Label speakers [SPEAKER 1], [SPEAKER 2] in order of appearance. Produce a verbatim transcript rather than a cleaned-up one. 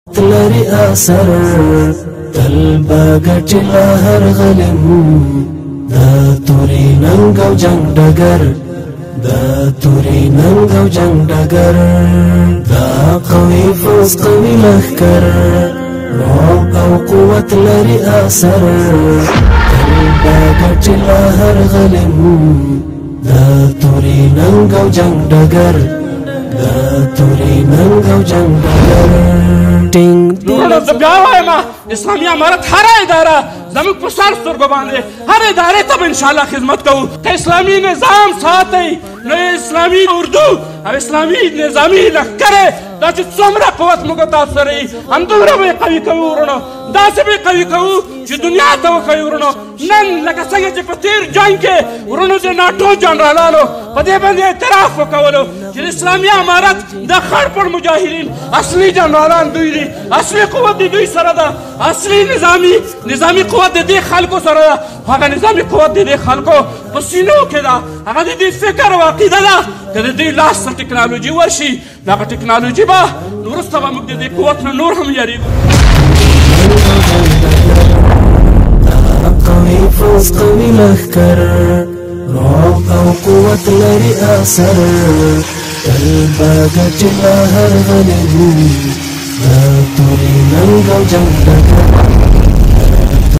[SPEAKER 1] لري اثر تل باغټ لهر غلم دا توري ننګ او جنگ ډګر دا توري ننګ او جنگ ډګر دا قوي فوز قوي لښکر روح او قوت لري اثر تل باغټ لهر غلم دا توري ننګ او جنگ ډګر دا توري ننګ او جنگ ډګر ټینګ
[SPEAKER 2] نورو زه بیا وایم اسلامي امارت هره اداره زموږ په سر سترګو باندې هر ادارې ته به انشاءالله خدمت کوو که اسلامي نظام ساتئ نو اسلامي اردو او اسلامي نظامي لښکر دا چې څومره قوت موږ تاسو سره وي همدومره به یې قوي کوو ورونو داسې به یې قوي کوو چې دنیا ته وښیو ورونو نن لکه څنګه چې په تېر جنګ کې ورونو د ناټو جنرالانو په دې باندې اعتراف وکولو چې اسلامي امارت د خړ پړ مجاهدین اصلي جنرالان دوی دي اصلي قوت د دوی سره ده اصلي نظامي نظامي قوت د دې خلکو سره ده هغه نظامي قوت د دې خلکو په سینو کې ده هغه د دې فکر او عقیده ده که د دوی لاس ته ټکنالوژي ورشي دغه ټکنالوژي به وروسته به موږ د دې قوت نه نور هم یېرېږو
[SPEAKER 1] قوي فوز قوي لښکر روح او قوت لري اثر تل باغټ لهر غلم دا توري ننګ او جنگ ډګر